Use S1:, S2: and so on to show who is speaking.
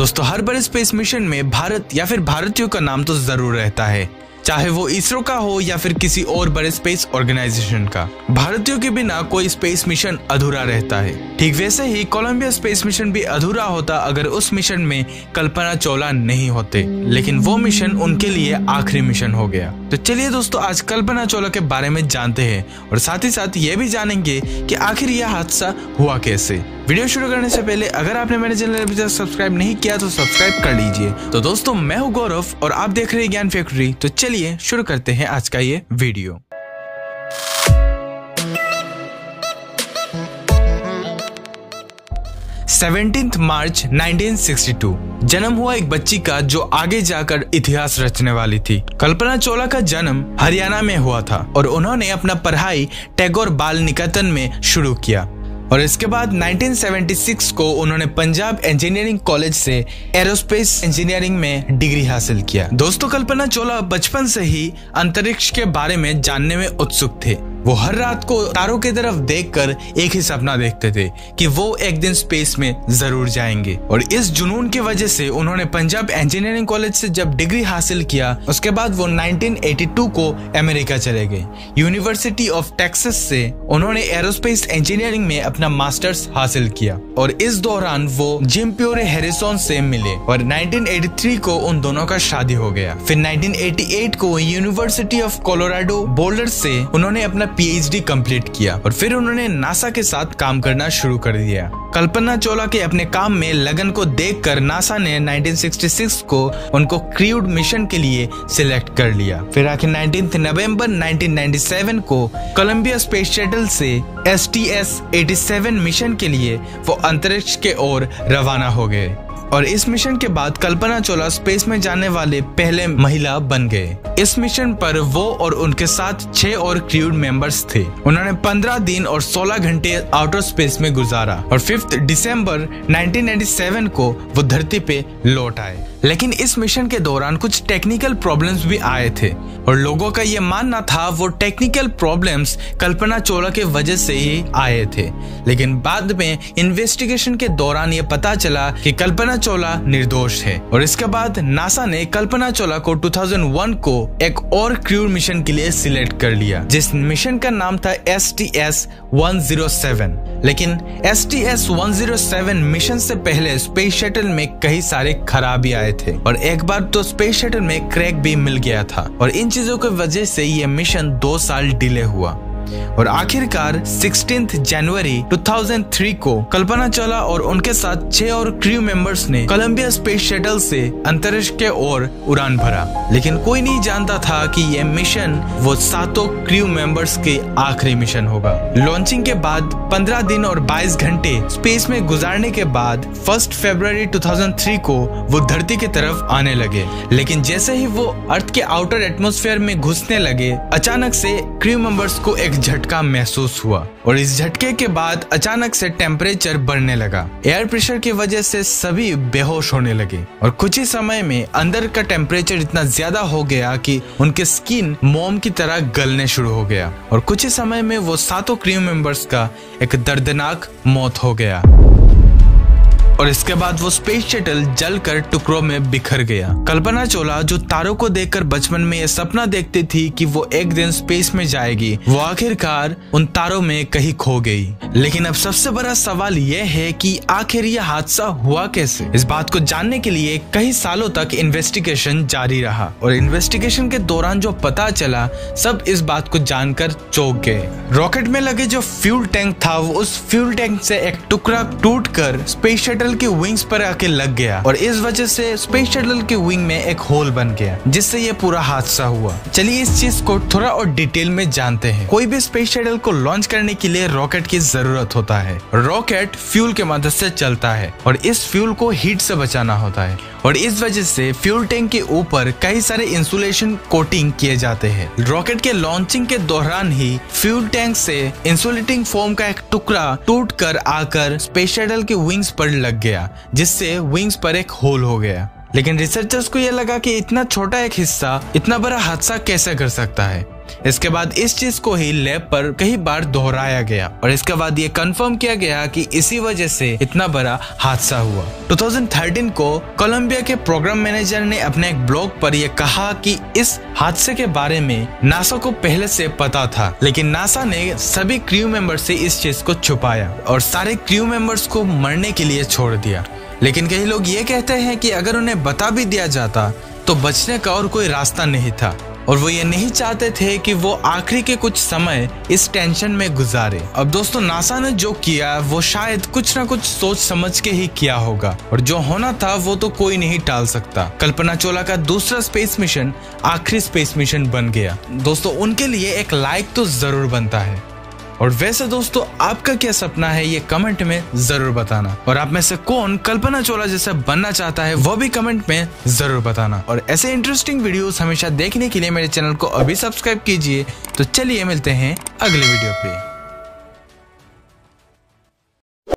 S1: दोस्तों हर बड़े space mission में भारत या फिर भारतीयों का नाम तो जरूर रहता है, चाहे वो इसरो का हो या फिर किसी और बड़े स्पेस ऑर्गेनाइजेशन का। भारतीयों के बिना कोई स्पेस मिशन अधूरा रहता है। ठीक वैसे ही कोलंबिया स्पेस मिशन भी अधूरा होता अगर उस मिशन में कल्पना चावला नहीं होते, लेकिन वो मिशन उनके लिए आखिरी मिशन हो गया। तो चलिए दोस्तों आज कल्पना चावला के बारे में जानते हैं और साथ ही साथ ये भी जानेंगे कि आखिर यह हादसा हुआ कैसे। वीडियो शुरू करने से पहले अगर आपने मेरे चैनल अभी तक सब्सक्राइब नहीं किया तो सब्सक्राइब कर लीजिए। तो दोस्तों मैं हूं गौरव और आप देख रहे हैं ज्ञान फैक्ट्री। तो चलिए शुरू करते हैं आज का ये वीडियो। मार्च 1962 जन्म हुआ एक बच्ची का जो आगे जाकर इतिहास रचने वाली थी। कल्पना चावला का जन्म हरियाणा में हुआ था और उन्होंने अपना पढ़ाई टैगोर बाल निकेतन में शुरू किया और इसके बाद 1976 को उन्होंने पंजाब इंजीनियरिंग कॉलेज से एरोस्पेस इंजीनियरिंग में डिग्री हासिल किया। दोस्तों कल्पना चावला बचपन से ही अंतरिक्ष के बारे में जानने में उत्सुक थे। वो हर रात को तारों की तरफ देखकर एक ही सपना देखते थे कि वो एक दिन स्पेस में जरूर जाएंगे और इस जुनून की वजह से उन्होंने पंजाब इंजीनियरिंग कॉलेज से जब डिग्री हासिल किया उसके बाद वो 1982 को अमेरिका चले गए। यूनिवर्सिटी ऑफ टेक्सास से उन्होंने एरोस्पेस इंजीनियरिंग में अपना मास्टर्स हासिल किया और इस दौरान वो जिम प्योरे हैरिसन से मिले और 1983 को उन दोनों का शादी हो गया। फिर 1988 को यूनिवर्सिटी ऑफ कोलोराडो बोल्डर से उन्होंने अपना पीएचडी कंप्लीट किया और फिर उन्होंने नासा के साथ काम करना शुरू कर दिया। कल्पना चावला के अपने काम में लगन को देखकर नासा ने 1966 को उनको क्रूड मिशन के लिए सिलेक्ट कर लिया। फिर आखिर 19 नवंबर 1997 को कोलंबिया स्पेस शटल से STS-87 मिशन के लिए वो अंतरिक्ष के ओर रवाना हो गए और इस मिशन के बाद कल्पना चावला स्पेस में जाने वाले पहले महिला बन गए। इस मिशन पर वो और उनके साथ 6 और क्रू मेंबर्स थे। उन्होंने 15 दिन और 16 घंटे आउटर स्पेस में गुजारा और 5 दिसंबर 1997 को वो धरती पे लौट आए। लेकिन इस मिशन के दौरान कुछ टेक्निकल प्रॉब्लम्स भी आए थे और लोगों का ये मानना था वो टेक्निकल प्रॉब्लम्स कल्पना चावला के वजह से ही आए थे। लेकिन बाद में इन्वेस्टिगेशन के दौरान ये पता चला कि कल्पना चावला निर्दोष है और इसके बाद नासा ने कल्पना चावला को 2001 को एक और क्रू मिशन के लिए सिलेक्ट कर लिया जिस मिशन का नाम था STS-107। लेकिन STS-107 मिशन से पहले स्पेस शटल में कई सारे खराबी आए थे और एक बार तो स्पेस शटल में क्रैक भी मिल गया था और इन चीजों की वजह से ये मिशन 2 साल डिले हुआ और आखिरकार 16 जनवरी 2003 को कल्पना चावला और उनके साथ 6 और क्रू मेंबर्स ने कोलंबिया स्पेस शटल से अंतरिक्ष के ओर उड़ान भरा। लेकिन कोई नहीं जानता था कि यह मिशन वो 7 क्रू मेंबर्स के आखिरी मिशन होगा। लॉन्चिंग के बाद 15 दिन और 22 घंटे स्पेस में गुजारने के बाद 1 फरवरी 2003 को वो धरती की तरफ आने लगे। लेकिन जैसे ही वो अर्थ के आउटर एटमॉस्फेयर में घुसने लगे अचानक से क्रू मेंबर्स को एक झटका महसूस हुआ और इस झटके के बाद अचानक से टेम्परेचर बढ़ने लगा। एयर प्रेशर की वजह से सभी बेहोश होने लगे और कुछ ही समय में अंदर का टेम्परेचर इतना ज्यादा हो गया कि उनके स्किन मोम की तरह गलने शुरू हो गया और कुछ ही समय में वो 7 क्रू मेंबर्स का एक दर्दनाक मौत हो गया और इसके बाद वो स्पेस शटल जलकर टुकड़ों में बिखर गया। कल्पना चावला जो तारों को देखकर बचपन में ये सपना देखती थी कि वो एक दिन स्पेस में जाएगी, वो आखिरकार उन तारों में कहीं खो गई। लेकिन अब सबसे बड़ा सवाल यह है कि आखिर यह हादसा हुआ कैसे। इस बात को जानने के लिए कई सालों तक इन्वेस्टिगेशन जारी रहा और इन्वेस्टिगेशन के दौरान जो पता चला सब इस बात को जानकर चौंक गए। रॉकेट में लगे जो फ्यूल टैंक था वो उस फ्यूल टैंक से एक टुकड़ा टूटकर स्पेस शटल के विंग्स पर आके लग गया और इस वजह से स्पेस शटल के विंग में एक होल बन गया जिससे ये पूरा हादसा हुआ। चलिए इस चीज को थोड़ा और डिटेल में जानते हैं। कोई भी स्पेस शटल को लॉन्च करने के लिए रॉकेट की जरूरत होता है। रॉकेट फ्यूल के मदद से चलता है और इस फ्यूल को हीट से बचाना होता है और इस वजह से फ्यूल टैंक के ऊपर कई सारे इंसुलेशन कोटिंग किए जाते हैं। रॉकेट के लॉन्चिंग के दौरान ही फ्यूल टैंक से इंसुलेटिंग फोम का एक टुकड़ा टूटकर आकर स्पेस शटल के विंग्स पर लग गया जिससे विंग्स पर एक होल हो गया। लेकिन रिसर्चर्स को यह लगा कि इतना छोटा एक हिस्सा इतना बड़ा हादसा कैसे कर सकता है। इसके बाद इस चीज को ही लैब पर कई बार दोहराया गया और इसके बाद ये कंफर्म किया गया कि इसी वजह से इतना बड़ा हादसा हुआ। 2013 को कोलंबिया के प्रोग्राम मैनेजर ने अपने एक ब्लॉग पर यह कहा कि इस हादसे के बारे में नासा को पहले से पता था, लेकिन नासा ने सभी क्रू मेंबर से इस चीज को छुपाया और सारे क्रू मेंबर्स को मरने के लिए छोड़ दिया। लेकिन कई लोग ये कहते हैं कि अगर उन्हें बता भी दिया जाता तो बचने का और कोई रास्ता नहीं था और वो ये नहीं चाहते थे कि वो आखिरी के कुछ समय इस टेंशन में गुजारे। अब दोस्तों, नासा ने जो किया वो शायद कुछ ना कुछ सोच समझ के ही किया होगा और जो होना था वो तो कोई नहीं टाल सकता। कल्पना चावला का दूसरा स्पेस मिशन आखिरी स्पेस मिशन बन गया। दोस्तों, उनके लिए एक लाइक तो जरूर बनता है। और वैसे दोस्तों, आपका क्या सपना है ये कमेंट में जरूर बताना और आप में से कौन कल्पना चावला जैसा बनना चाहता है वो भी कमेंट में जरूर बताना। और ऐसे इंटरेस्टिंग वीडियोस हमेशा देखने के लिए मेरे चैनल को अभी सब्सक्राइब कीजिए। तो चलिए मिलते हैं अगले वीडियो पे।